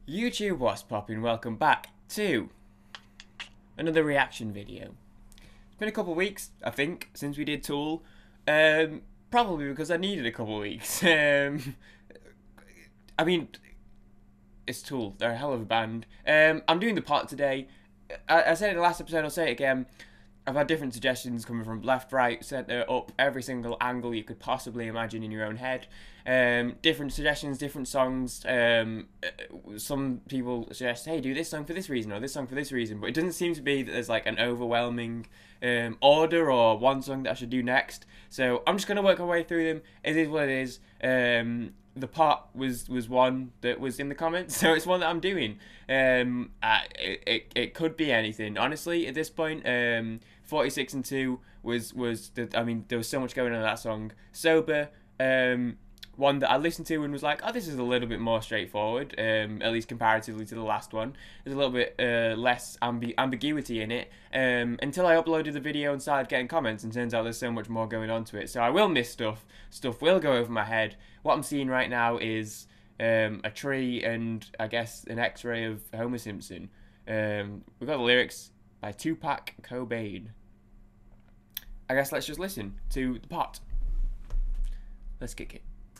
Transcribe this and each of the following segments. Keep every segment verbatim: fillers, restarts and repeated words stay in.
YouTube, what's poppin'? Welcome back to another reaction video. It's been a couple of weeks, I think, since we did Tool. Um, probably because I needed a couple of weeks. Um, I mean, it's Tool. They're a hell of a band. Um, I'm doing the pot today. I, I said it in the last episode, I'll say it again. I've had different suggestions coming from left, right, centre, up, every single angle you could possibly imagine in your own head. Um, different suggestions, different songs. Um, some people suggest, hey, do this song for this reason or this song for this reason. But it doesn't seem to be that there's like an overwhelming um, order or one song that I should do next. So I'm just going to work my way through them. It is what it is. Um, the pot was was one that was in the comments, so it's one that I'm doing. Um, uh, it, it, it could be anything, honestly, at this point. Um, forty-six and two was, was the, I mean, there was so much going on in that song. Sober, um, one that I listened to and was like, oh, this is a little bit more straightforward, um, at least comparatively to the last one. There's a little bit uh, less ambi ambiguity in it, um, until I uploaded the video and started getting comments, and turns out there's so much more going on to it. So I will miss stuff, stuff will go over my head. What I'm seeing right now is um, a tree and, I guess, an x-ray of Homer Simpson. Um, we've got the lyrics by Tupac Cobain. I guess let's just listen to the pot. Let's kick it.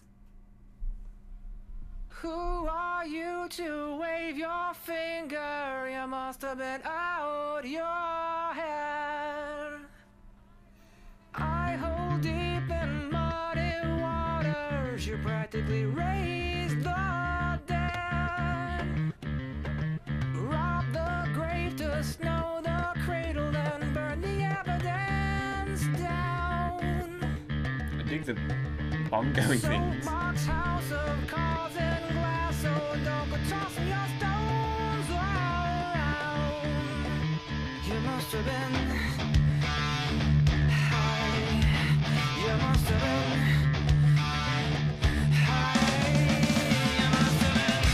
Who are you to wave your finger? You must have been out your head. I hold deep in muddy waters. You practically raised the dead. Rob the grave to snow the cradle, then burn the evidence down. I dig the bongo things. Soapbox house of cars and glass, so don't go tossing your stones around. You must have been high. You must have been high. You must have been.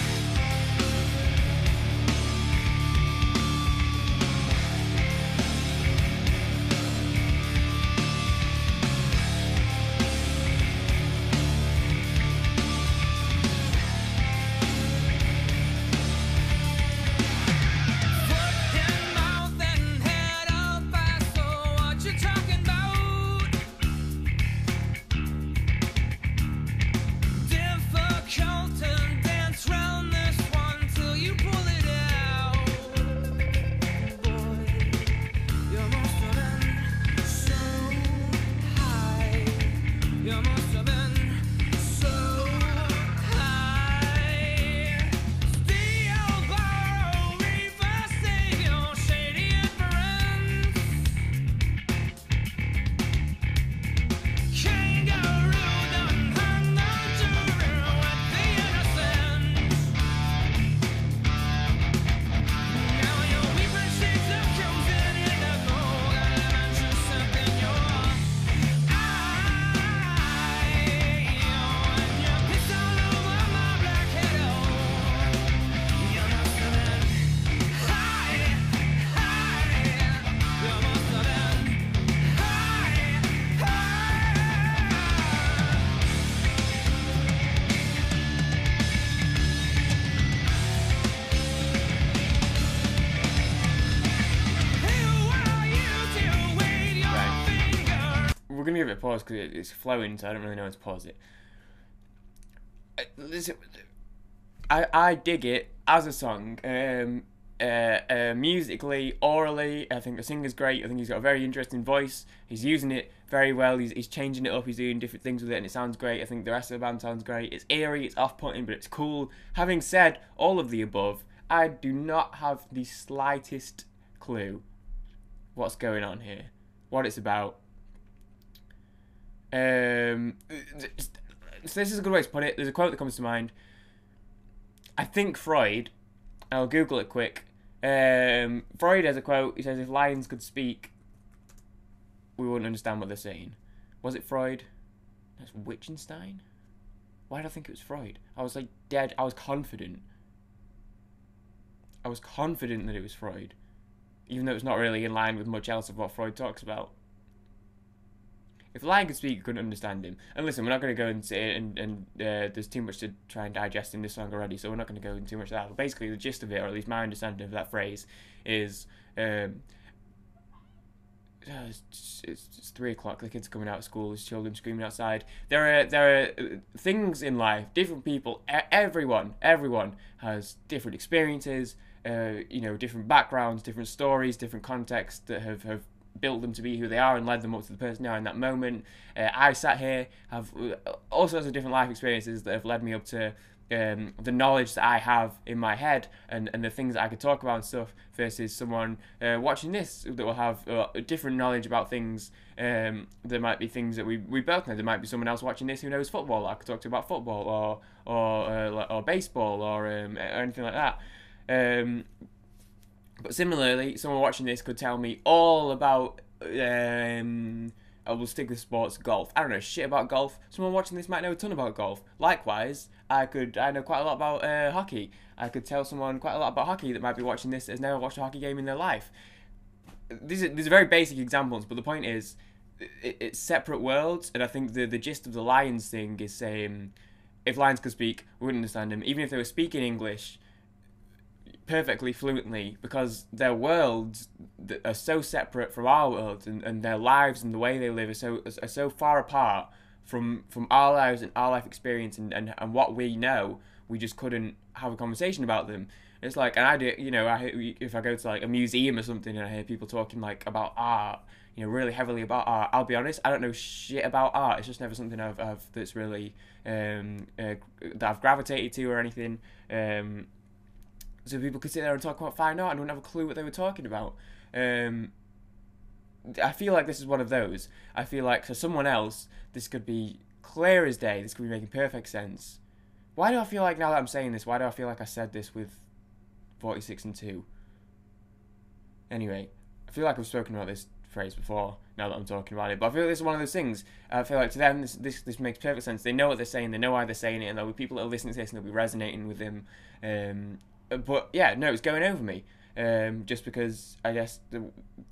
We're gonna give it a pause because it's flowing, so I don't really know how to pause it. Uh, Listen, I I dig it as a song. Um, uh, uh, musically, orally, I think the singer's great. I think he's got a very interesting voice. He's using it very well. He's he's changing it up. He's doing different things with it, and it sounds great. I think the rest of the band sounds great. It's eerie, it's off-putting, but it's cool. Having said all of the above, I do not have the slightest clue what's going on here, what it's about. Um, so this is a good way to put it. There's a quote that comes to mind. I think Freud, I'll Google it quick. Um, Freud has a quote. He says, if lions could speak, we wouldn't understand what they're saying. Was it Freud? That's Wittgenstein? Why did I think it was Freud? I was like dead. I was confident. I was confident that it was Freud. even though it's not really in line with much else of what Freud talks about. If a lion could speak, you couldn't understand him. And listen, we're not going to go and say and and uh, there's too much to try and digest in this song already, so we're not going to go into too much of that. But basically, the gist of it, or at least my understanding of that phrase, is um, it's, it's, it's three o'clock. The kids are coming out of school. There's children screaming outside. There are there are things in life. Different people. Everyone, everyone has different experiences. Uh, you know, different backgrounds, different stories, different contexts that have have built them to be who they are and led them up to the person they are in that moment. Uh, I sat here, have all sorts of different life experiences that have led me up to um, the knowledge that I have in my head and, and the things that I could talk about and stuff versus someone uh, watching this that will have uh, different knowledge about things. Um, there might be things that we, we both know. There might be someone else watching this who knows football. I could talk to about football or or uh, or baseball or, um, or anything like that. Um, but similarly, someone watching this could tell me all about, um, I will stick with sports, golf. I don't know shit about golf. Someone watching this might know a ton about golf. Likewise, I could, I know quite a lot about uh, hockey. I could tell someone quite a lot about hockey that might be watching this that has never watched a hockey game in their life. These are, these are very basic examples, but the point is, it, it's separate worlds, and I think the, the gist of the Lions thing is saying, if lions could speak, we wouldn't understand them. Even if they were speaking English perfectly fluently, because their worlds that are so separate from our worlds, and, and their lives and the way they live are so are so far apart from from our lives and our life experience and, and, and what we know, we just couldn't have a conversation about them. It's like, and I do, you know, I if I go to like a museum or something and I hear people talking like about art, you know, really heavily about art, I'll be honest, I don't know shit about art. It's just never something I've, I've that's really um uh, that I've gravitated to or anything. Um, So people could sit there and talk about fine art and wouldn't have a clue what they were talking about. Um, I feel like this is one of those. I feel like for someone else, this could be clear as day. This could be making perfect sense. Why do I feel like now that I'm saying this, why do I feel like I said this with forty-six and two? Anyway, I feel like I've spoken about this phrase before, now that I'm talking about it. But I feel like this is one of those things. I feel like to them, this this, this makes perfect sense. They know what they're saying. They know why they're saying it. And there'll be people that will listen to this and they'll be resonating with them. Um, But yeah, no, it's going over me. Um, just because I guess the,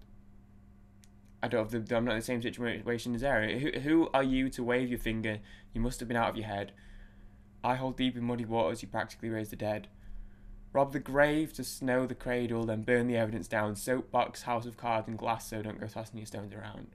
I don't have the, I'm not in the same situation as Aaron. Who, who are you to wave your finger? You must have been out of your head. I hold deep in muddy waters. You practically raise the dead. Rob the grave to snow the cradle, then burn the evidence down. Soapbox, house of cards and glass, so don't go tossing your stones around.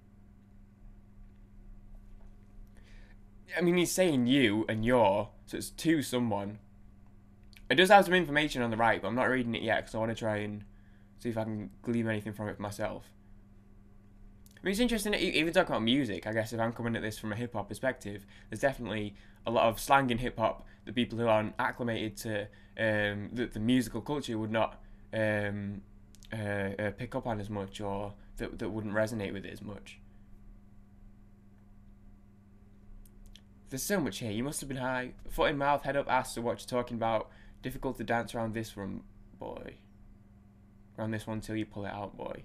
I mean, he's saying you and your, so it's to someone. It does have some information on the right, but I'm not reading it yet because I want to try and see if I can glean anything from it for myself. I mean, it's interesting, even talking about music, I guess if I'm coming at this from a hip-hop perspective, there's definitely a lot of slang in hip-hop that people who aren't acclimated to um, the, the musical culture would not um, uh, uh, pick up on as much, or that, that wouldn't resonate with it as much. There's so much here. You must have been high. Foot in mouth, head up, ass, so what you're talking about. Difficult to dance around this one, boy. Around this one till you pull it out, boy.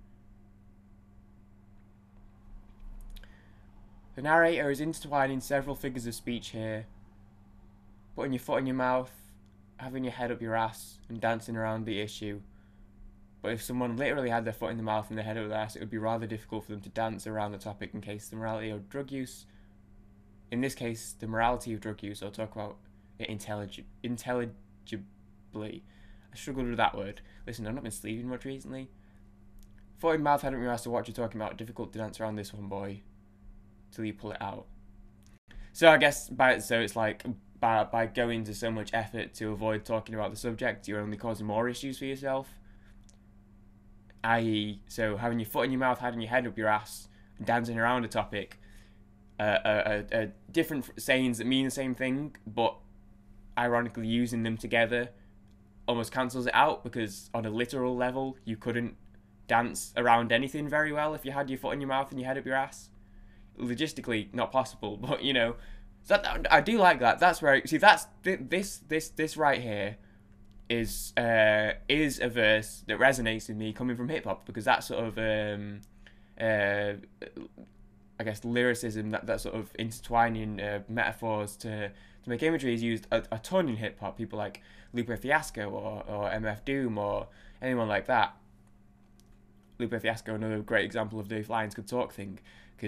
The narrator is intertwining several figures of speech here. Putting your foot in your mouth, having your head up your ass, and dancing around the issue. But if someone literally had their foot in the mouth and their head up their ass, it would be rather difficult for them to dance around the topic in case the morality of drug use. In this case, the morality of drug use, I'll talk about it intellig- intelligibly. I struggled with that word. Listen, I've not been sleeping much recently. Foot in mouth, head up your ass to what you're talking about. Difficult to dance around this one, boy. Till you pull it out. So I guess, by so it's like, by, by going to so much effort to avoid talking about the subject, you're only causing more issues for yourself. that is, so having your foot in your mouth, having your head up your ass, and dancing around a topic, uh, uh, uh, uh, different sayings that mean the same thing, but ironically using them together almost cancels it out, because on a literal level you couldn't dance around anything very well if you had your foot in your mouth and your head up your ass. Logistically not possible, but you know, so that, I do like that. That's where, see, that's this this this right here is uh is a verse that resonates with me coming from hip hop, because that sort of um uh I guess lyricism, that, that sort of intertwining uh, metaphors to, to make imagery is used a, a ton in hip-hop. People like Lupe Fiasco or, or M F Doom or anyone like that. Lupe Fiasco, another great example of the If Lions Could Talk thing, because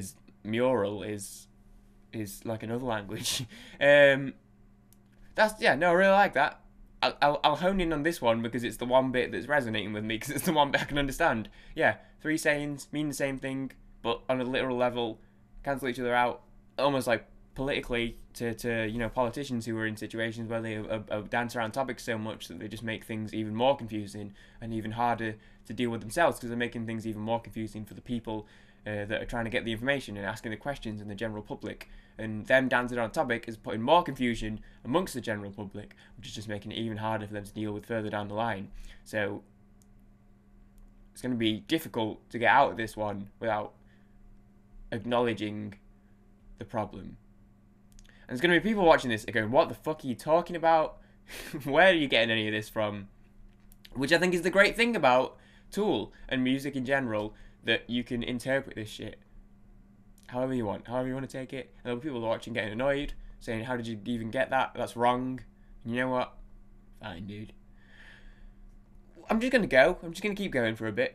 mural is is like another language. um, that's yeah, no, I really like that. I'll, I'll I'll hone in on this one because it's the one bit that's resonating with me because it's the one bit I can understand. Yeah, three sayings mean the same thing, but on a literal level, cancel each other out. Almost like politically to, to you know politicians who are in situations where they uh, uh, dance around topics so much that they just make things even more confusing and even harder to deal with themselves because they're making things even more confusing for the people uh, that are trying to get the information and asking the questions in the general public. And them dancing on topic is putting more confusion amongst the general public, which is just making it even harder for them to deal with further down the line. So it's going to be difficult to get out of this one without acknowledging the problem. And there's going to be people watching this going, what the fuck are you talking about? Where are you getting any of this from? Which I think is the great thing about Tool and music in general, that you can interpret this shit however you want, however you want to take it. And there'll be people watching getting annoyed, saying, how did you even get that? That's wrong. And you know what? Fine, dude. I'm just going to go. I'm just going to keep going for a bit.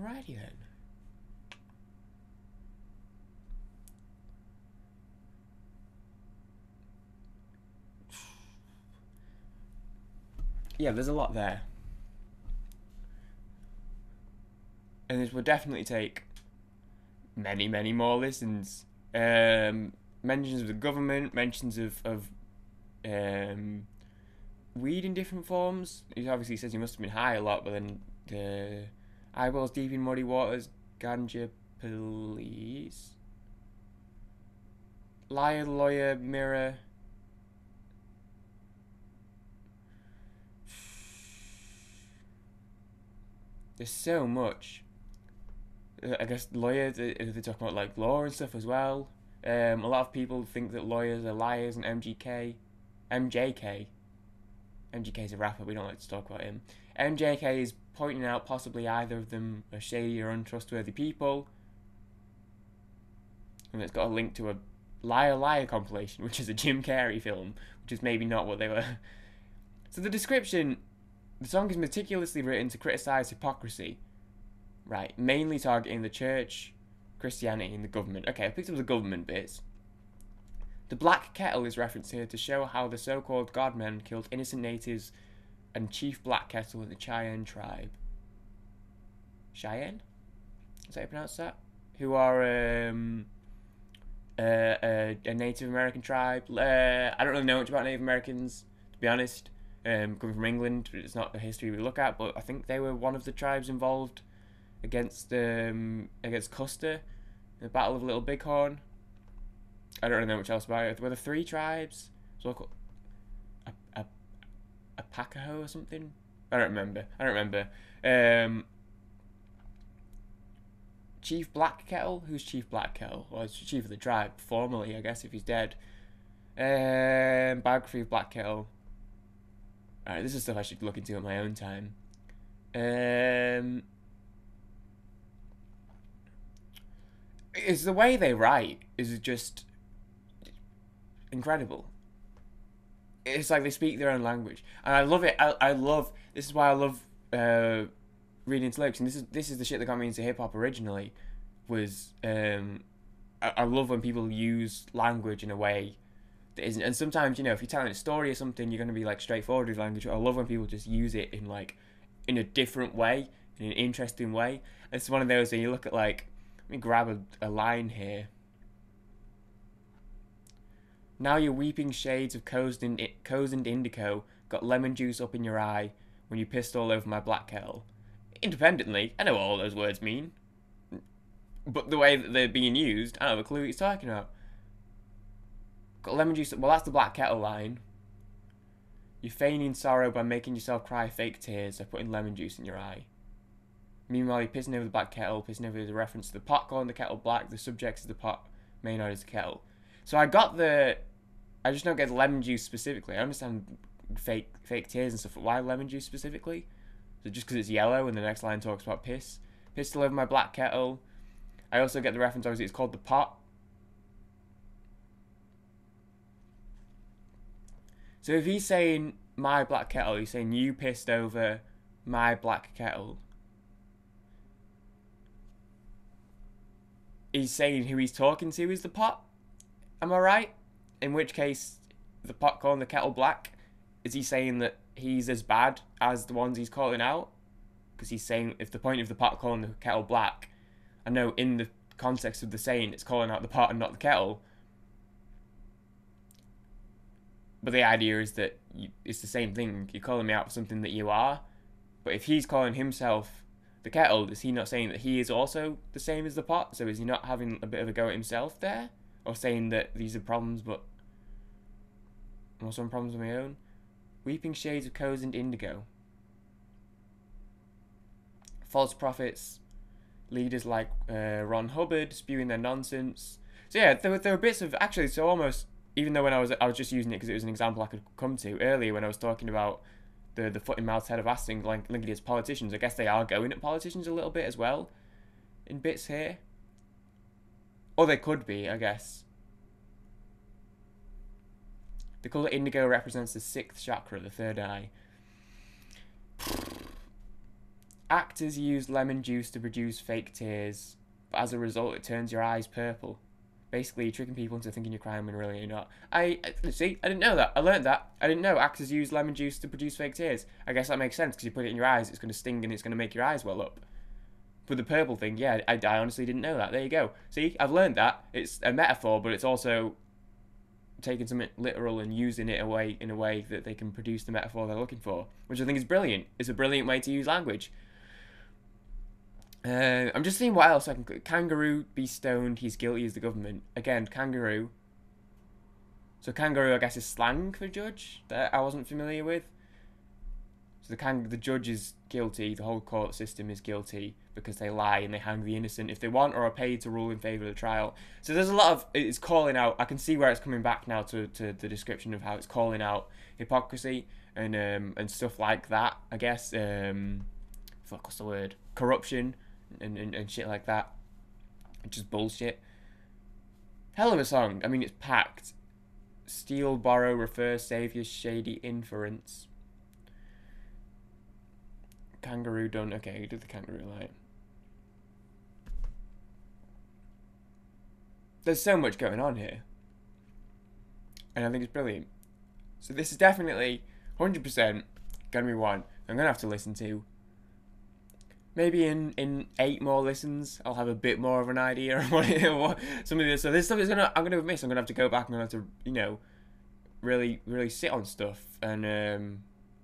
Alrighty then. Yeah, there's a lot there. And this would definitely take many, many more listens. Um, mentions of the government, mentions of, of um, weed in different forms. He obviously says he must have been high a lot, but then the eyeballs deep in muddy waters, ganja police, liar, lawyer, mirror. There's so much. I guess lawyers, they talk about like law and stuff as well. Um, a lot of people think that lawyers are liars, and M G K, M J K, M G K's a rapper, we don't like to talk about him. M J K is pointing out possibly either of them are shady or untrustworthy people. And it's got a link to a Liar Liar compilation, which is a Jim Carrey film, which is maybe not what they were. So the description, the song is meticulously written to criticize hypocrisy. Right, mainly targeting the church, Christianity, and the government. Okay, I picked up the government bits. The Black Kettle is referenced here to show how the so-called godmen killed innocent natives and Chief Black Kettle in the Cheyenne tribe. Cheyenne? Is that how you pronounce that? Who are um, uh, uh, a Native American tribe. Uh, I don't really know much about Native Americans, to be honest. Um, coming from England, it's not a history we look at, but I think they were one of the tribes involved against um against Custer in the Battle of Little Bighorn. I don't really know much else about it. Were there three tribes? So a a a Pacaho or something? I don't remember. I don't remember. Um, Chief Black Kettle? Who's Chief Black Kettle? Well, he's chief of the tribe formally, I guess, if he's dead. Um, biography of Black Kettle. Alright, this is stuff I should look into at my own time. Um. Is the way they write is just incredible. It's like they speak their own language, and I love it. I, I love this is why I love uh, reading into lyrics, and this is this is the shit that got me into hip hop originally. Was um, I, I love when people use language in a way that isn't, and sometimes you know if you're telling a story or something, you're gonna be like straightforward with language. I love when people just use it in like in a different way, in an interesting way. It's one of those where you look at like. Let me grab a, a line here. Now your weeping shades of cozened, cozened indigo got lemon juice up in your eye when you pissed all over my black kettle. Independently, I know what all those words mean. But the way that they're being used, I don't have a clue what he's talking about. Got lemon juice, well that's the black kettle line. You're feigning sorrow by making yourself cry fake tears by putting lemon juice in your eye. Meanwhile, you're pissing over the black kettle. Pissing over is a reference to the pot calling the kettle black. The subject is the pot, Maynard is the kettle. So I got the... I just don't get the lemon juice specifically. I understand fake fake tears and stuff, but why lemon juice specifically? So just because it's yellow and the next line talks about piss. Pissed all over my black kettle. I also get the reference, obviously, it's called the pot. So if he's saying my black kettle, he's saying you pissed over my black kettle. He's saying who he's talking to is the pot. Am I right? In which case, the pot calling the kettle black, is he saying that he's as bad as the ones he's calling out? Because he's saying, if the point of the pot calling the kettle black, I know in the context of the saying, it's calling out the pot and not the kettle. But the idea is that you, it's the same thing. You're calling me out for something that you are. But if he's calling himself the kettle, is he not saying that he is also the same as the pot? So is he not having a bit of a go at himself there? Or saying that these are problems, but I'm also having problems of my own? Weeping shades of cozened indigo. False prophets. Leaders like uh, Ron Hubbard spewing their nonsense. So yeah, there were, there were bits of... Actually, so almost... Even though when I was I was just using it because it was an example I could come to earlier when I was talking about the the foot in mouth head of asking like linking it to politicians. I guess they are going at politicians a little bit as well, in bits here. Or they could be, I guess. The colour indigo represents the sixth chakra, the third eye. Actors use lemon juice to produce fake tears, but as a result, it turns your eyes purple. Basically, you're tricking people into thinking you're crying when really you're not. I, I see. I didn't know that. I learned that. I didn't know actors use lemon juice to produce fake tears. I guess that makes sense because you put it in your eyes, it's going to sting and it's going to make your eyes well up. But the purple thing, yeah, I, I honestly didn't know that. There you go. See, I've learned that. It's a metaphor, but it's also taking something literal and using it away in a way that they can produce the metaphor they're looking for, which I think is brilliant. It's a brilliant way to use language. Uh, I'm just seeing what else I can. Kangaroo be stoned. He's guilty as the government. Again, kangaroo. So kangaroo, I guess, is slang for judge that I wasn't familiar with. So the kang the judge is guilty. The whole court system is guilty because they lie and they hang the innocent if they want or are paid to rule in favour of the trial. So there's a lot of it's calling out. I can see where it's coming back now to, to the description of how it's calling out hypocrisy and um and stuff like that. I guess um, fuck, what's the word? Corruption. And, and, and shit like that. Just bullshit. Hell of a song. I mean, it's packed. Steal, borrow, refer, savior, shady inference. Kangaroo done. Okay, you did the kangaroo line. There's so much going on here. And I think it's brilliant. So this is definitely one hundred percent going to be one I'm going to have to listen to. Maybe in, in eight more listens, I'll have a bit more of an idea of what, it, what some of this. So this stuff is gonna, I'm gonna miss. I'm gonna have to go back and have to, you know, really, really sit on stuff and um.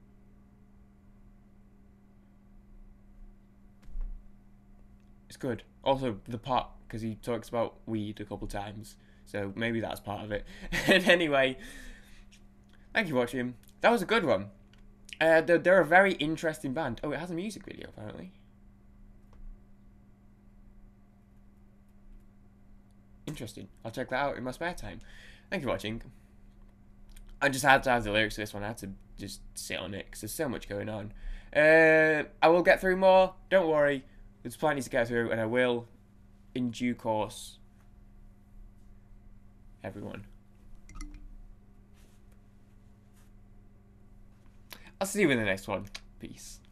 It's good. Also, the pot because he talks about weed a couple times, so maybe that's part of it. And anyway, thank you for watching. That was a good one. Uh, they're, they're a very interesting band. Oh, it has a music video apparently. Interesting. I'll check that out in my spare time. Thank you for watching. I just had to have the lyrics to this one. I had to just sit on it because there's so much going on. Uh, I will get through more. Don't worry. There's plenty to get through, and I will, in due course, everyone. I'll see you in the next one. Peace.